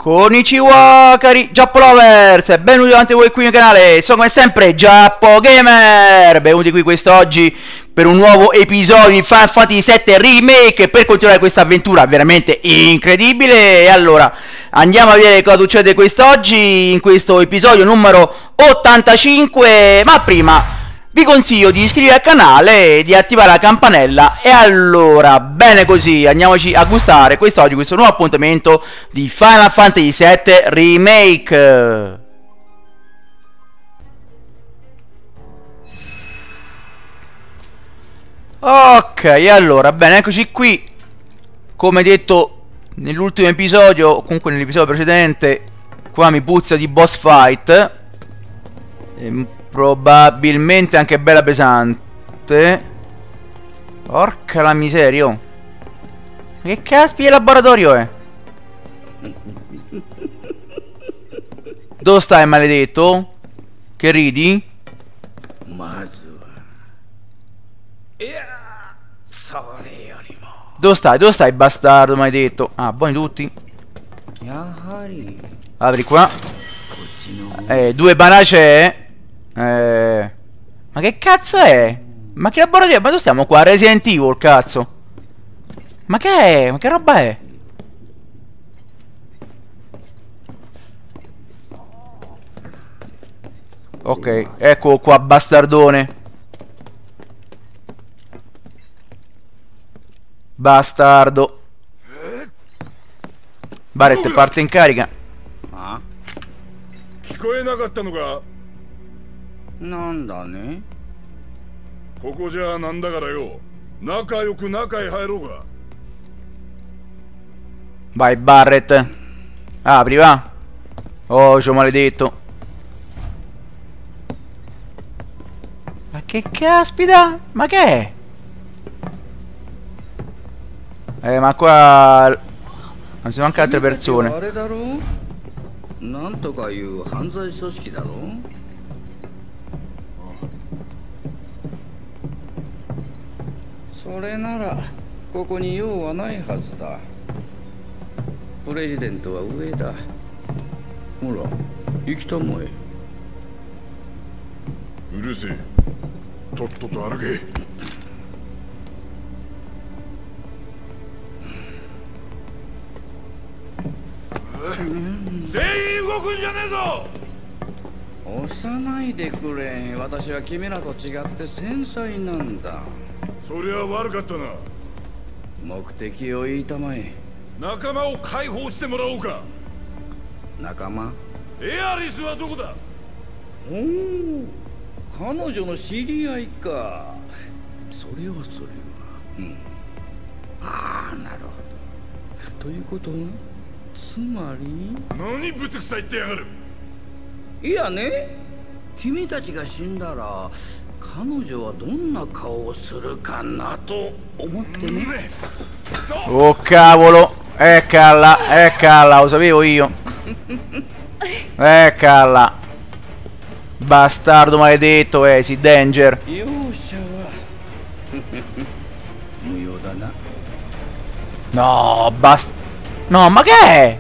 Konnichiwa cari Giappolovers e benvenuti davanti a voi qui nel canale. Sono come sempre Giappo Gamer. Benvenuti qui quest'oggi per un nuovo episodio di Final Fantasy VII Remake, per continuare questa avventura veramente incredibile. E allora andiamo a vedere cosa succede quest'oggi in questo episodio numero 85. Ma prima vi consiglio di iscrivervi al canale e di attivare la campanella. E allora, bene così, andiamoci a gustare quest'oggi questo nuovo appuntamento di Final Fantasy VII Remake. Ok, allora, bene, eccoci qui. Come detto nell'ultimo episodio, o comunque nell'episodio precedente, qua mi puzza di boss fight. Probabilmente anche bella pesante. Porca la miseria, oh. Che caspita di laboratorio è? Dove stai, maledetto? Che ridi? Dove stai? Dove stai, bastardo maledetto? Ah, buoni tutti. Apri qua. Due panacee. Ma che cazzo è? Ma che laboratorio? Ma dove stiamo qua? Resident Evil, cazzo. Ma che è? Ma che roba è? Ok, ecco qua, bastardone. Bastardo. Barret parte in carica. Ah? 聞こえなかったのか。 なんだね。 ここじゃなんだからよ。仲良く中へ入ろうが。 Vai Barret. Apri, va. Oh, ciò maledetto. Ma che caspita? Ma che è? Ma qua non ci sono anche altre persone. あれだろう。なんとかいう犯罪組織だろう。それならここに用はないはずだ。プレジデントは上だ。ほら、行きたまえ。 うるせえ。とっとと歩け。全員動くんじゃねえぞ。 押さないでくれ。私は君らと違って繊細なんだ。 そりゃ悪かったな。 目的を言いたまえ。 仲間を解放してもらおうか。 仲間？ エアリスはどこだ。 おお、彼女の知り合いか。それはそれは。うん。ああ、なるほど。ということはつまり？ 何ぶつくさ言ってやがる。 いやね、君たちが死んだら彼女はどんな顔をするかなと思ってね。 Oh cavolo, eccala, eccala, lo sapevo io. Eccala. Bastardo maledetto, si danger. 容赦は無用だな。 No, basta. No, ma che è?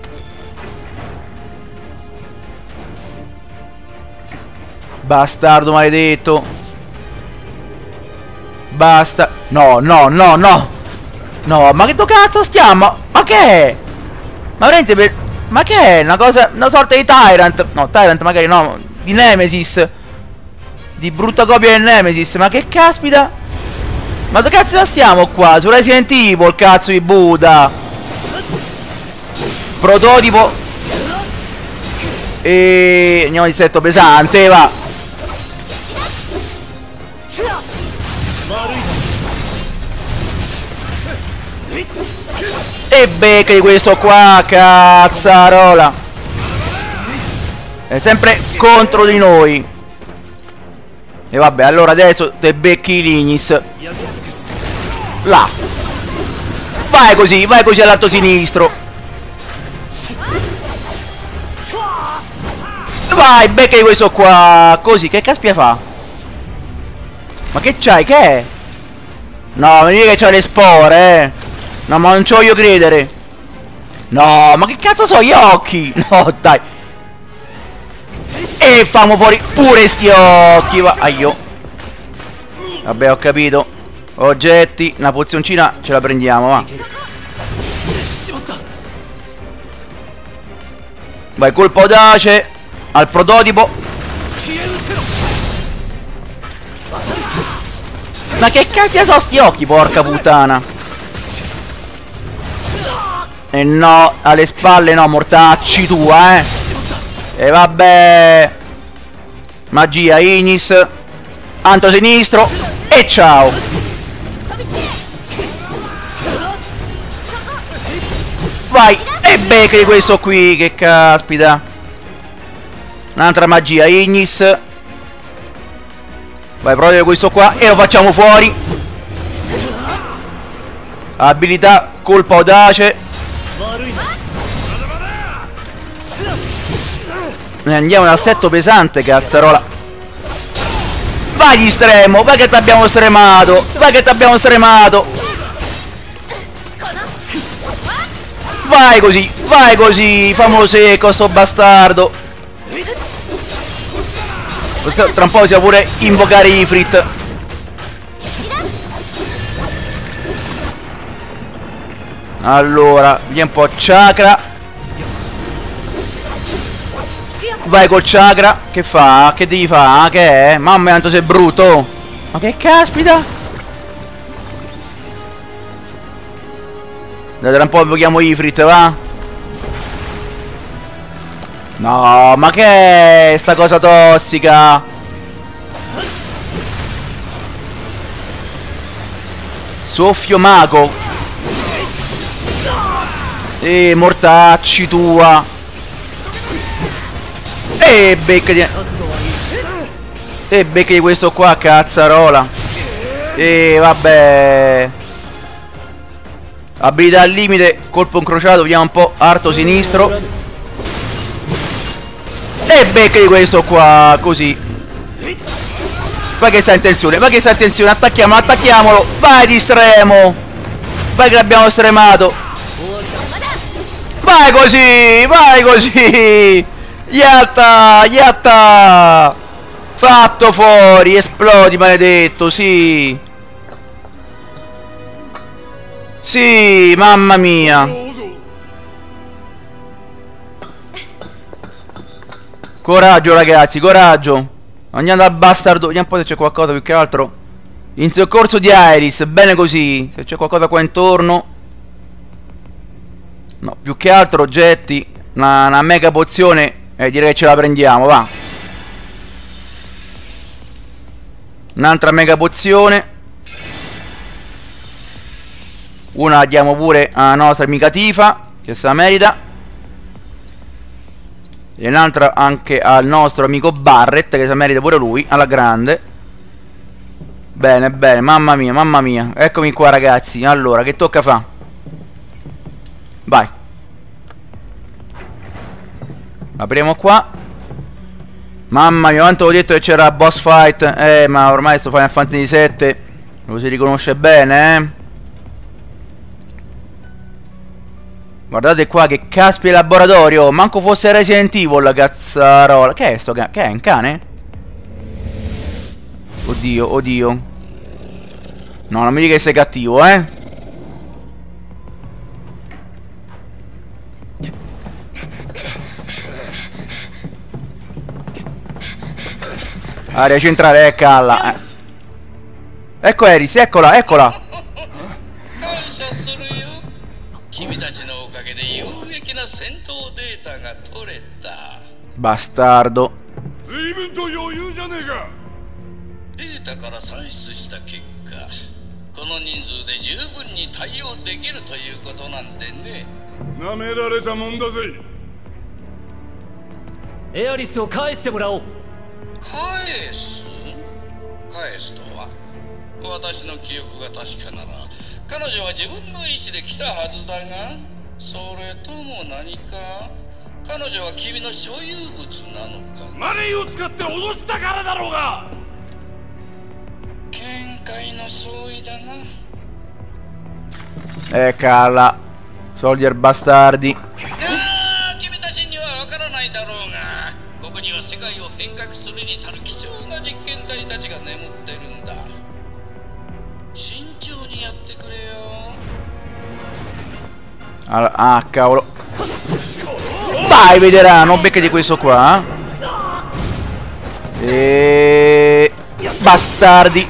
Bastardo maledetto. Basta. No, no, no, no. No, ma che cazzo stiamo? Ma che è? Ma veramente per... Ma che è? Una cosa... Una sorta di Tyrant. No, Tyrant magari no. Di Nemesis. Di brutta copia del Nemesis. Ma che caspita? Ma dove cazzo stiamo qua? Su Resident Evil, cazzo di Buddha. Prototipo. E... andiamo di setto pesante, va. E becca di questo qua, cazzarola. È sempre contro di noi. E vabbè, allora adesso te becchi l'Ignis. Là. Vai così all'alto sinistro. Vai, becca di questo qua. Così, che caspia fa? Ma che c'hai, che è? No, mi dica che c'ha le spore, No, ma non ci voglio credere. No, ma che cazzo so gli occhi? No, dai. E famo fuori pure sti occhi. Aio. Vabbè, ho capito. Oggetti, una pozioncina ce la prendiamo, va. Vai, colpo audace al prototipo. Ma che cacchio sono sti occhi, porca puttana. E no, alle spalle no, mortacci tua, E vabbè. Magia, Ignis. Anto sinistro. E ciao. Vai. E becca di questo qui, che caspita. Un'altra magia, Ignis. Vai, proprio questo qua e lo facciamo fuori. Abilità, colpo audace. Andiamo in assetto pesante, cazzarola. Vai di stremo, vai che t'abbiamo stremato. Vai che t'abbiamo stremato. Vai così, famolo secco sto bastardo. Tra un po' possiamo pure invocare Ifrit. Allora, vediamo un po' chakra. Vai col chakra. Che fa? Che devi fare? Che è? Mamma mia, quanto sei brutto. Ma che caspita. Dai, tra un po' invochiamo Ifrit, va? No, ma che è sta cosa tossica? Soffio mago. Mortacci tua. Becca di questo qua, cazzarola. Vabbè. Abilità al limite, colpo incrociato, vediamo un po'. Arto sinistro. E becca di questo qua, così. Vai che sta in tensione, attacchiamolo. Vai di stremo. Vai che l'abbiamo stremato. Vai così. Yatta. Fatto fuori, esplodi maledetto, sì. Sì, mamma mia. Coraggio ragazzi, coraggio. Andiamo dal bastardo. Vediamo un po' se c'è qualcosa più che altro. In soccorso di Iris, bene così. Se c'è qualcosa qua intorno. No, più che altro oggetti. Una mega pozione. Direi che ce la prendiamo, va. Un'altra mega pozione. Una la diamo pure alla nostra amica Tifa, che se la merita. E un'altra anche al nostro amico Barret, che se merita pure lui, alla grande. Bene, mamma mia. Eccomi qua ragazzi. Allora, che tocca fa? Vai. Apriamo qua. Mamma mia, quanto ho detto che c'era la boss fight. Ma ormai sto Final Fantasy VII lo si riconosce bene, Guardate qua che caspita laboratorio. Manco fosse Resident Evil, cazzarola. Che è sto cane? Che è un cane? Oddio. No, non mi dica che sei cattivo, Area centrale, calla. Ecco Eris, eccola. Bastardo. Calla. Soldier bastardi. 君たちにはわからないだろうが、ここには世界を変革するに足る貴重な実験体たちが眠ってるんだ。慎重にやってくれよ。 Ah, cavolo. Vai, veterano, beccati questo qua. E... bastardi.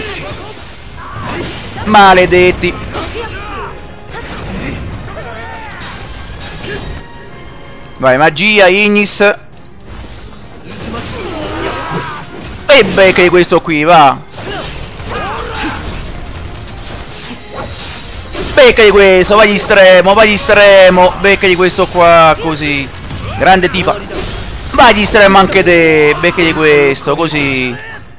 Maledetti. Vai, magia, Ignis. E beccati questo qui, va. Beccati questo, vai di estremo, beccati questo qua, così. Grande tifa. Vai di estremo anche te, beccati questo, così.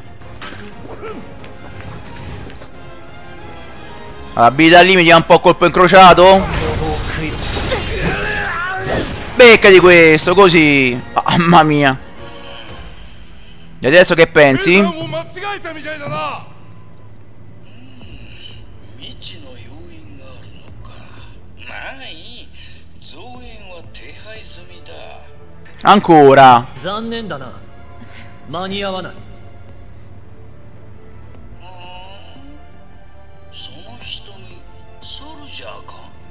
Abilità al limite, un po' colpo incrociato. Beccati questo, così. Mamma mia. E adesso che pensi? 未知の要因があるのか。まあいい。増援は手配済みだ。 Ancora. 残念だな。間に合わない。 その瞳、ソルジャーか。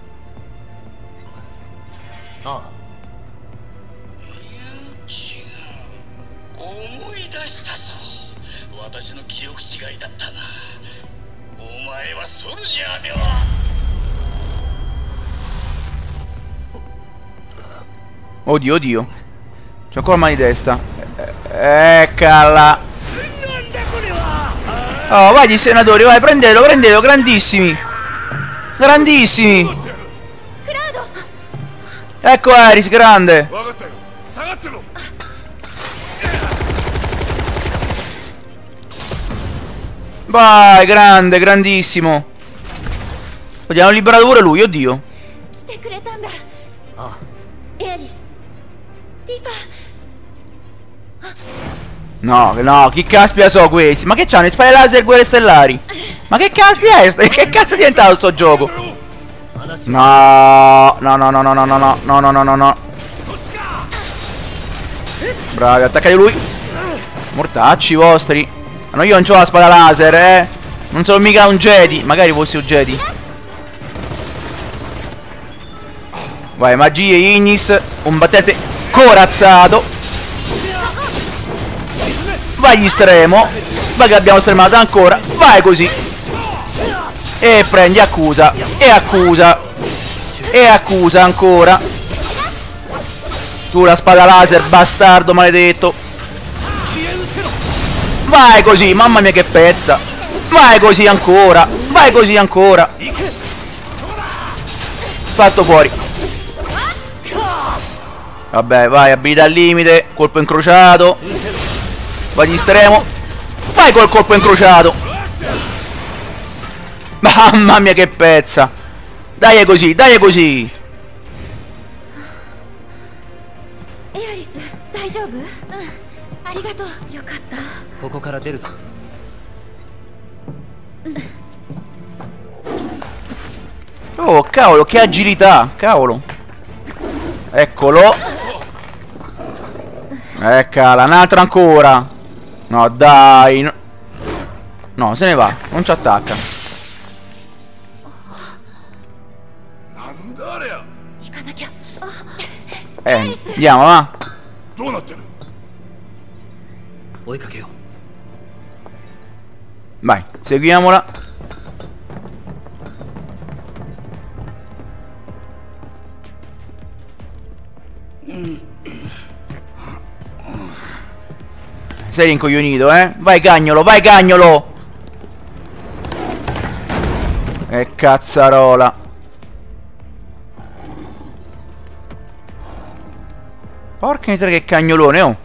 あいや、違う。思い出したぞ。私の記憶違いだったな。お前はソルジャーでは。 Oddio, oddio. C'ho ancora mal di testa. Eccola. Oh, vai di senatori, vai, prendetelo, prendetelo, grandissimi. Grandissimi. Ecco Aris, grande. Vai, grande, grandissimo. Oddio, hanno liberato pure lui, oddio. 来てくれたんだ。 あ。 エアリス、ティファ。 No, no, chi caspita so questi? Ma che c'hanno? Le spade laser guerre stellari? Ma che caspita è? Che cazzo è diventato sto gioco? No, no, no, no, no, no, no, no, no, no, no, no, no. Bravi, attaccate lui. Mortacci vostri. Ma no, io non c'ho la spada laser, eh. Non sono mica un Jedi. Magari fossi un Jedi. Vai, magie, Ignis. Un battente corazzato. Vai di estremo. Vai che abbiamo stremato ancora. Vai così. E prendi, accusa. E accusa. E accusa ancora. Tu la spada laser, bastardo maledetto. Vai così, mamma mia che pezza. Vai così ancora. Vai così ancora. Fatto fuori. Vabbè, vai, abilità al limite. Colpo incrociato. Vai di estremo. Vai col colpo incrociato. Mamma mia che pezza. Dai così, dai così. エアリス、大丈夫？うん、ありがとう。よかった。 ここから出るぞ。 Oh, cavolo, che agilità. Cavolo. Eccolo. Eccola, un altro ancora. No, dai. No, se ne va. Non ci attacca. なんだあれや。 行かなきゃ。 Andiamo, va. どうなってる。 追いかけよう。 Vai, seguiamola. Sei rincoglionito, eh? Vai cagnolo, vai cagnolo! E cazzarola. Porca miseria che cagnolone, oh!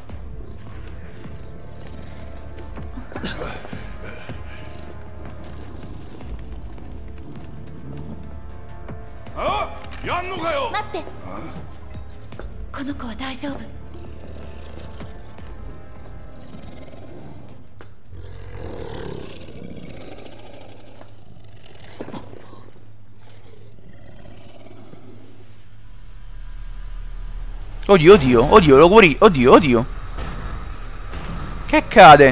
Ah? やんのかよ。 待って。この子は大丈夫。 あ Oddio, oddio, oddio, lo guarì. Oddio, oddio. Che cade?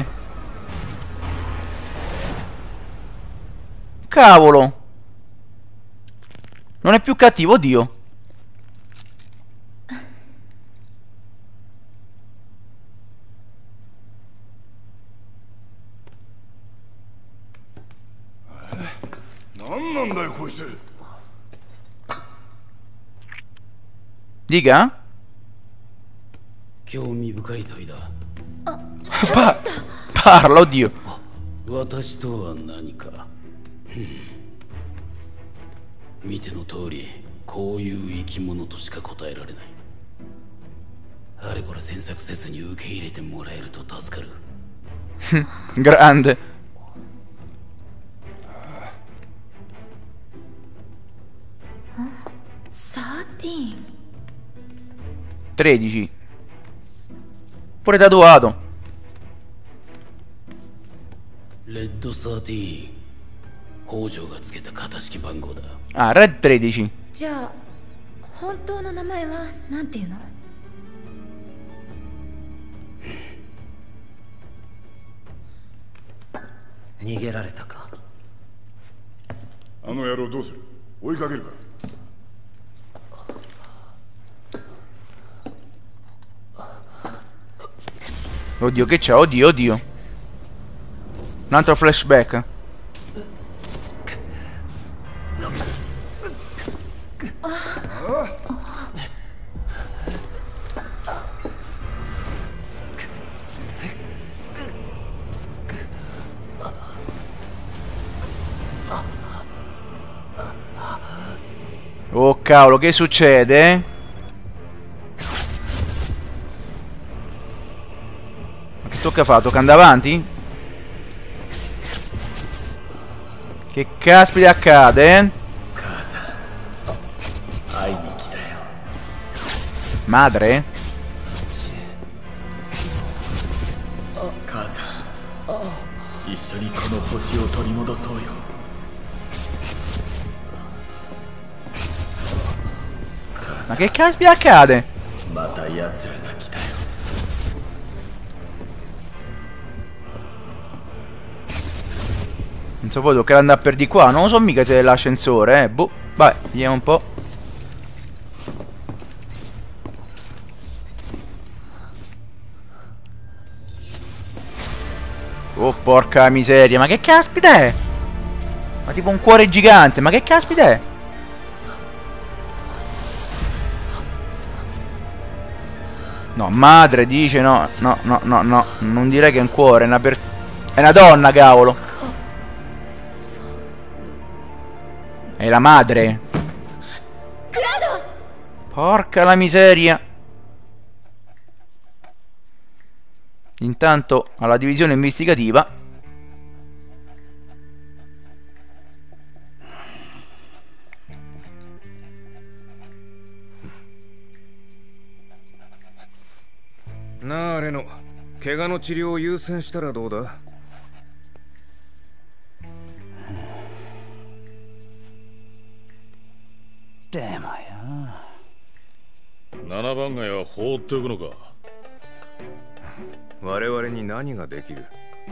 Cavolo. Non è più cattivo, oddio. Dica? 興味深い問いだ。 Parla, oddio. 私とは何か。見ての通り、こういう生き物としか答えられない。あれこれ詮索せずに受け入れてもらえると助かる。 Grande. Sati. 13. Pure tatuato. レッド13。北条がつけた型式番号だ。 Ah, Red 13. じゃあ本当の名前はなんていうの？ 逃げられたか。 あの野郎どうする？追いかけるか？ Oddio, che c'è? Oddio, oddio. Un altro flashback. Oh cavolo, che succede? Ma che tocca fare? Tocca andare avanti? Che caspita accade? Madre? Ma che caspita accade? Non so, poi toccherà andare per di qua. Non lo so mica se è l'ascensore, boh. Vai, vediamo un po'. Oh, porca miseria. Ma che caspita è? Ma tipo un cuore gigante. Ma che caspita è? No, madre dice no. No, no, no, no. Non direi che è un cuore, è una persona. È una donna, cavolo. È la madre. Claudio! Porca la miseria. Intanto alla divisione investigativa. なあレノ、怪我の治療を優先したらどうだ？ でもよ。 7番街は放っておくのか？ 我々に何ができる？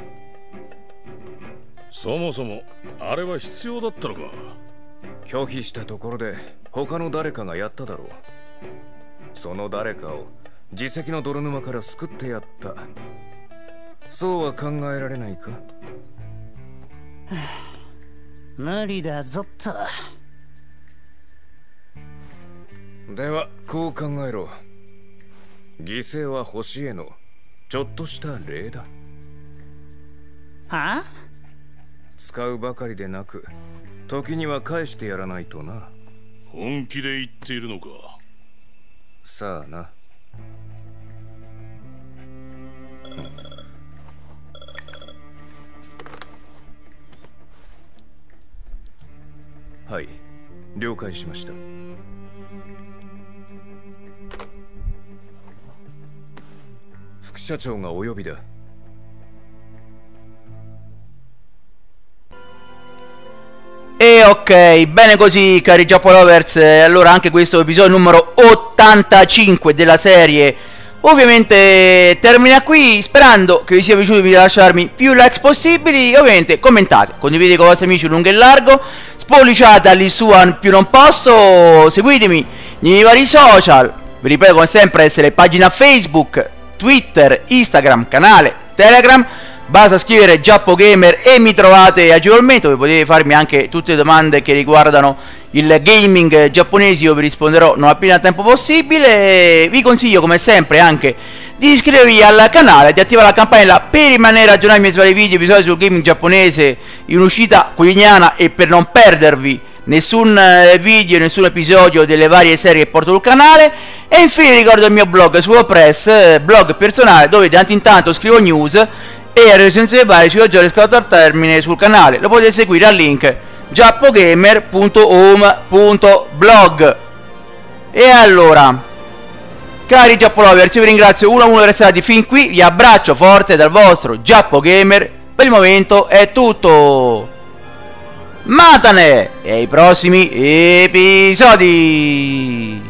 そもそもあれは必要だったのか？ 拒否したところで他の誰かがやっただろう。その誰かを自責の泥沼から救ってやった。そうは考えられないか？ 無理だぞと。 ではこう考えろ。犠牲は星へのちょっとした礼だ。 はあ？ 使うばかりでなく時には返してやらないとな。 本気で言っているのか？ さあな。はい、了解しました。副社長がお呼びだ。 E ok, bene così cari Giappolovers, allora anche questo episodio numero 8 85 della serie ovviamente termina qui, sperando che vi sia piaciuto di lasciarmi più likes possibili. Ovviamente commentate, condividete con i vostri amici lungo e largo, spolliciate all'insù più non posso, seguitemi nei vari social, vi ripeto come sempre essere pagina Facebook, Twitter, Instagram, canale Telegram, basta scrivere Giappo Gamer e mi trovate agevolmente, dove potete farmi anche tutte le domande che riguardano il gaming giapponese, io vi risponderò non appena tempo possibile. Vi consiglio come sempre anche di iscrivervi al canale, di attivare la campanella per rimanere aggiornati mentre i video episodi sul gaming giapponese in uscita quotidiana e per non perdervi nessun video, nessun episodio delle varie serie che porto sul canale. E infine ricordo il mio blog su WordPress, blog personale, dove di tanto in tanto scrivo news e recensioni varie sui giochi scritto al termine sul canale. Lo potete seguire al link giappogamer.home.blog. E allora, cari Giappolovers, io vi ringrazio uno a uno per essere stati fin qui, vi abbraccio forte dal vostro Giappo Gamer. Per il momento è tutto, Matane e ai prossimi episodi.